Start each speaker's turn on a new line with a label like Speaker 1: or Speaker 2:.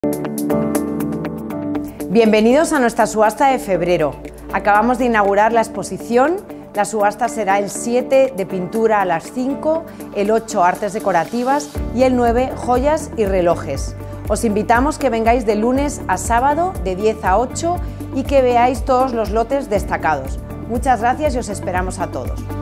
Speaker 1: Bienvenidos a nuestra subasta de febrero. Acabamos de inaugurar la exposición. La subasta será el 7 de pintura a las 5, el 8 artes decorativas y el 9 joyas y relojes. Os invitamos que vengáis de lunes a sábado de 10 a 8 y que veáis todos los lotes destacados. Muchas gracias y os esperamos a todos.